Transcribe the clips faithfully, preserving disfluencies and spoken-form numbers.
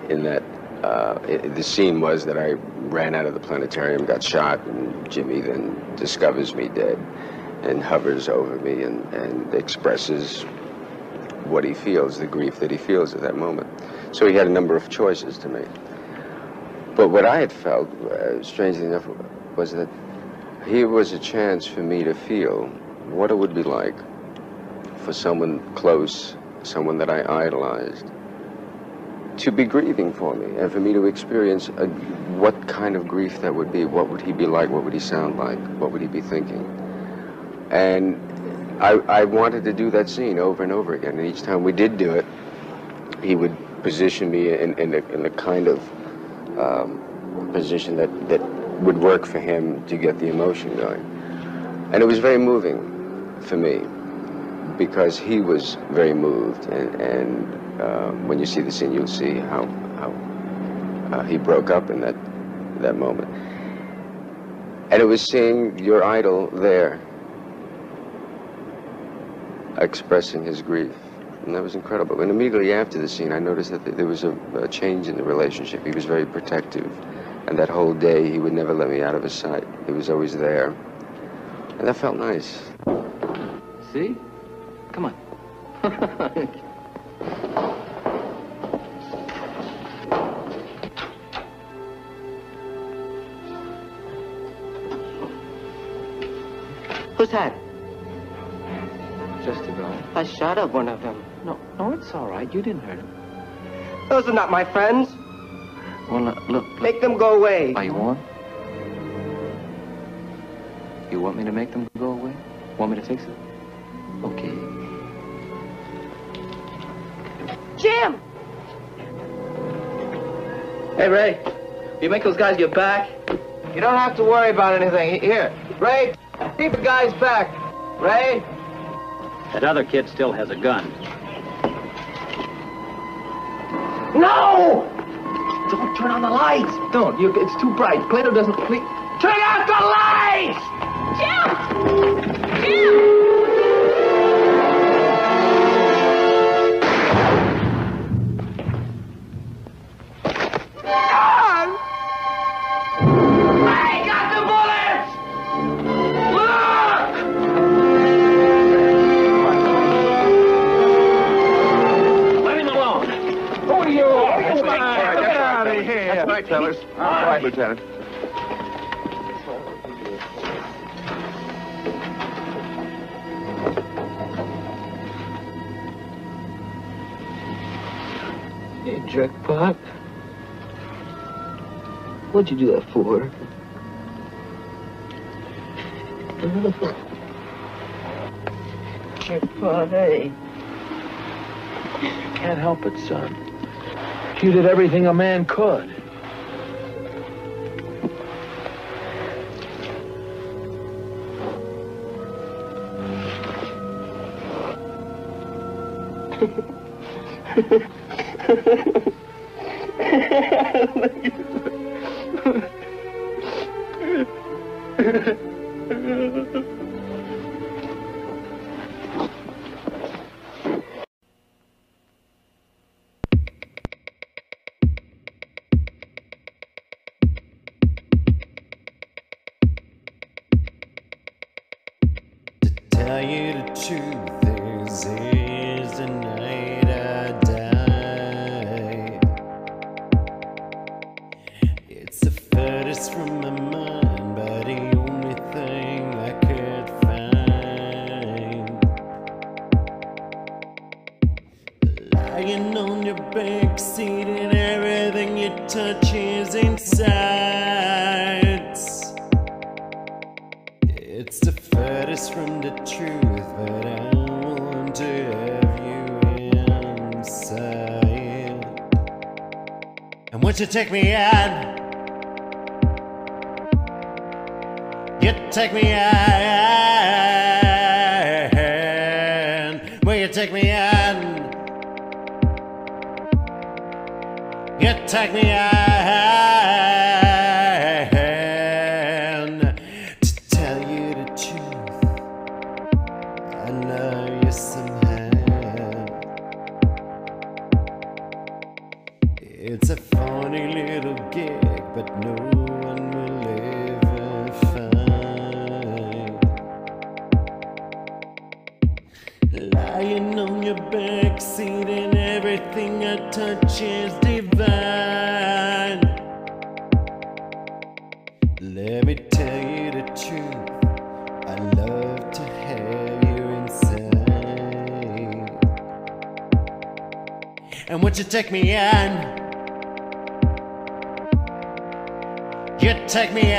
in that uh, it, the scene was that I ran out of the planetarium, got shot, and Jimmy then discovers me dead and hovers over me and, and expresses what he feels, the grief that he feels at that moment. So he had a number of choices to make. But what I had felt, uh, strangely enough, was that here was a chance for me to feel what it would be like for someone close, someone that I idolized, to be grieving for me, and for me to experience a, what kind of grief that would be. What would he be like? What would he sound like? What would he be thinking? And I, I wanted to do that scene over and over again, and each time we did do it, he would position me in, in, a, in a kind of um, position that, that would work for him to get the emotion going. And it was very moving for me, because he was very moved, and, and uh, when you see the scene, you'll see how, how uh, he broke up in that, that moment. And it was seeing your idol there, expressing his grief, and that was incredible. And immediately after the scene, I noticed that there was a, a change in the relationship. He was very protective, and that whole day, he would never let me out of his sight. He was always there, and that felt nice. See? Come on. Who's that? Just a guy. I shot at one of them. No, no, it's all right. You didn't hurt him. Those are not my friends. Well, look, look. Make them go away. Are you want? You want me to make them go away? Want me to fix it? Okay. Jim! Hey, Ray. You make those guys get back? You don't have to worry about anything. Here, Ray, keep the guys back. Ray? That other kid still has a gun. No! Don't turn on the lights. Don't. You, it's too bright. Plato doesn't... Please. Turn out the lights! Jim! Jim! I got the bullets! Look! Let him alone. Who are you? That's right. Get out of here. That's right, fellas. All right, Lieutenant. Hey, Jackpot. What'd you do that for? Jackpot, hey. Can't help it, son. You did everything a man could. Tell you the truth, this is the night I die. It's the furthest from my mind, but the only thing I could find. Lying on your back seat and everything you touch is inside. It's the furthest from the truth, but I want to have you inside. And would you take me out? You take me out. Will you take me out? You take me out. It's a touch is divine. Let me tell you the truth, I love to have you inside. And once you take me in, you take me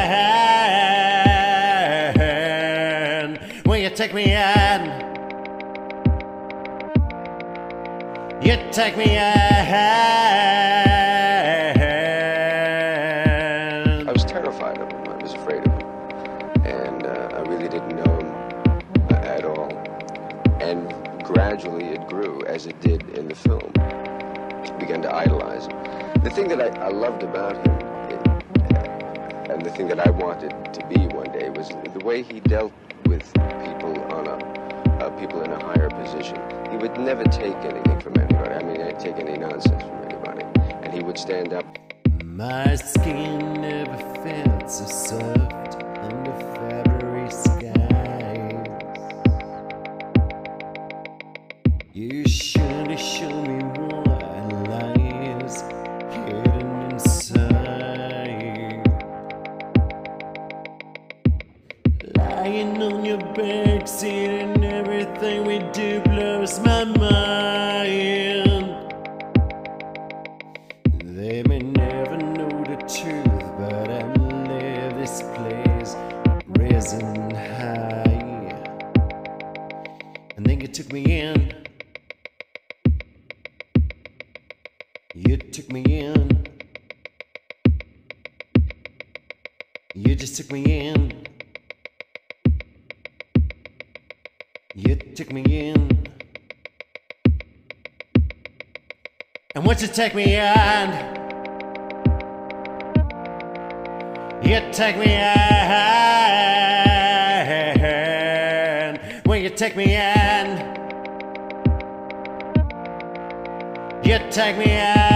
in. When you take me in, you take me in. I was terrified of him. I was afraid of him. And uh, I really didn't know him uh, at all. And gradually it grew, as it did in the film. I began to idolize him. The thing that I, I loved about him, it, and the thing that I wanted to be one day, was the way he dealt with people on a, uh, people in a higher position. He would never take anything from anybody. I mean, he'd take any nonsense from anybody. And he would stand up. My skin never felt so soft under February skies. You should have shown me what lies hidden inside. Lying on your backseat and everything we do blows my mind. They may never know the truth, but I live this place risen high. And then you took me in. You took me in. You just took me in. You took me in. And once you take me in, you take me in. When you take me in, you take me in.